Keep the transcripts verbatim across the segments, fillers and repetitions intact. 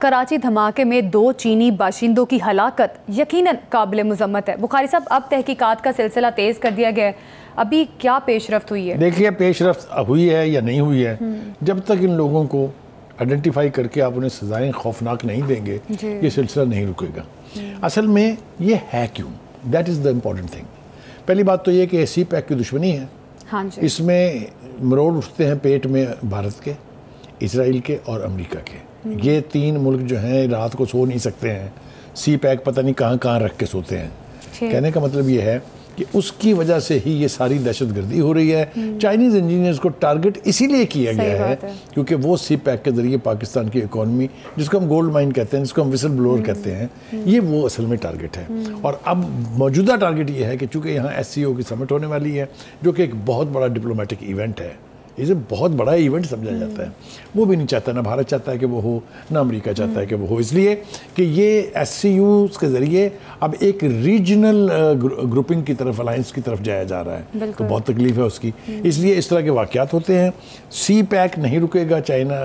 کراچی دھماکے میں دو چینی باشندوں کی ہلاکت یقیناً قابل مذمت ہے۔ بخاری صاحب، اب تحقیقات کا سلسلہ تیز کر دیا گیا ہے، ابھی کیا پیش رفت ہوئی ہے؟ دیکھیے پیش رفت ہوئی ہے یا نہیں ہوئی ہے، جب تک ان لوگوں کو آئیڈینٹیفائی کر کے آپ انہیں سزائیں خوفناک نہیں دیں گے یہ سلسلہ نہیں رکے گا۔ اصل میں یہ ہے کیوں؟ That is the important thing. پہلی بات تو یہ کہ سی پیک کی دشمنی ہے، اس میں مروڑ اٹھتے ہیں پیٹ میں بھارت کے، اسرائیل کے اور امریکہ کے۔ یہ تین ملک جو ہیں رات کو سو نہیں سکتے ہیں، سی پیک پتہ نہیں کہاں کہاں رکھ کے سوتے ہیں۔ کہنے کا مطلب یہ ہے کہ اس کی وجہ سے ہی یہ ساری دہشت گردی ہو رہی ہے۔ چائنیز انجینئرز کو ٹارگٹ اسی لیے کیا گیا ہے کیونکہ وہ سی پیک کے ذریعے پاکستان کی اکانومی، جس کو ہم گولڈ مائن کہتے ہیں، جس کو ہم وسل بلور کہتے ہیں، یہ وہ اصل میں ٹارگٹ ہے۔ اور اب موجودہ ٹارگٹ یہ ہے کہ چونکہ یہاں ایس سی او کی سمٹ ہونے والی ہے جو کہ ایک بہت بڑا ڈپلومیٹک ایونٹ ہے، اسے بہت بڑا ایونٹ سمجھا جاتا ہے، وہ بھی نہیں چاہتا، نہ بھارت چاہتا ہے کہ وہ ہو، نہ امریکہ چاہتا ہے کہ وہ ہو، اس لیے کہ یہ ایس سی یوز کے ذریعے اب ایک ریجنل گروپنگ کی طرف، الائنس کی طرف جایا جا رہا ہے، تو بہت تکلیف ہے اس کی۔ اس لیے اس طرح کے واقعات ہوتے ہیں۔ سی پیک نہیں رکے گا، چائنا،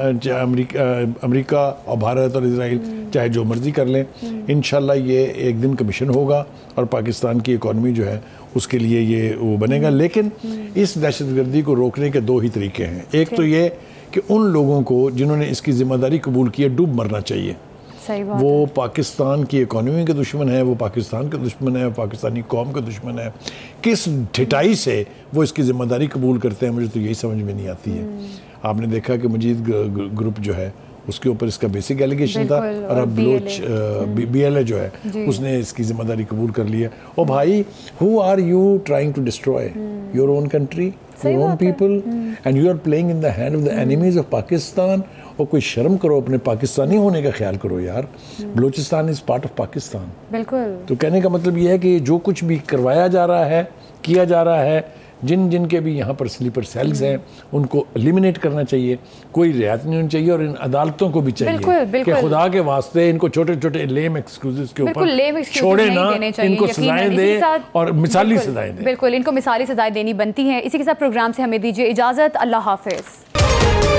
امریکہ اور بھارت اور اسرائیل چاہے جو مرضی کر لیں، انشاءاللہ یہ ایک دن کمیشن ہوگا اور پاکستان کی اکانومی جو ہے اس کے لیے یہ وہ بنے گا۔ لیکن اس دہشت گردی کو روکنے کے دو ہی طریقے ہیں۔ ایک تو یہ کہ ان لوگوں کو جنہوں نے اس کی ذمہ داری قبول کی ہے ڈوب مرنا چاہیے۔ وہ پاکستان کی اکانومی کے دشمن ہے، وہ پاکستان کے دشمن ہے، وہ پاکستانی قوم کے دشمن ہے۔ کس ڈھٹائی سے وہ اس کی ذمہ داری قبول کرتے ہیں، مجھے تو یہی سمجھ میں نہیں آتی ہے۔ آپ نے دیکھا کہ مجید گروپ جو ہے اس کے اوپر اس کا بیسک ایلیگیشن تھا، اور اب بلوچ بی ایل اے جو ہے اس نے اس کی ذمہ داری قبول کر لی ہے۔ اور بھائی، who are you trying to destroy your own country, your own people, and you are playing in the hand of the enemies of Pakistan؟ اور کوئی شرم کرو، اپنے پاکستانی ہونے کا خیال کرو یار۔ Balochistan is part of Pakistan. بالکل۔ تو کہنے کا مطلب یہ ہے کہ جو کچھ بھی کروایا جا رہا ہے، کیا جا رہا ہے، جن جن کے بھی یہاں پر سلیپر سیلز ہیں ان کو ایلیمنیٹ کرنا چاہیے، کوئی رعایت نہیں ہونی چاہیے، اور ان عدالتوں کو بھی چاہیے کہ خدا کے واسطے ان کو چھوٹے چھوٹے لیم ایکسکیوزز کے اوپر چھوڑے نہ، ان کو سزائیں دیں اور مثالی سزائیں دیں۔ بالکل، ان کو مثالی سزائیں دینی بنتی ہیں۔ اسی کے ساتھ پروگرام سے ہمیں دیجیے اجازت، اللہ حافظ۔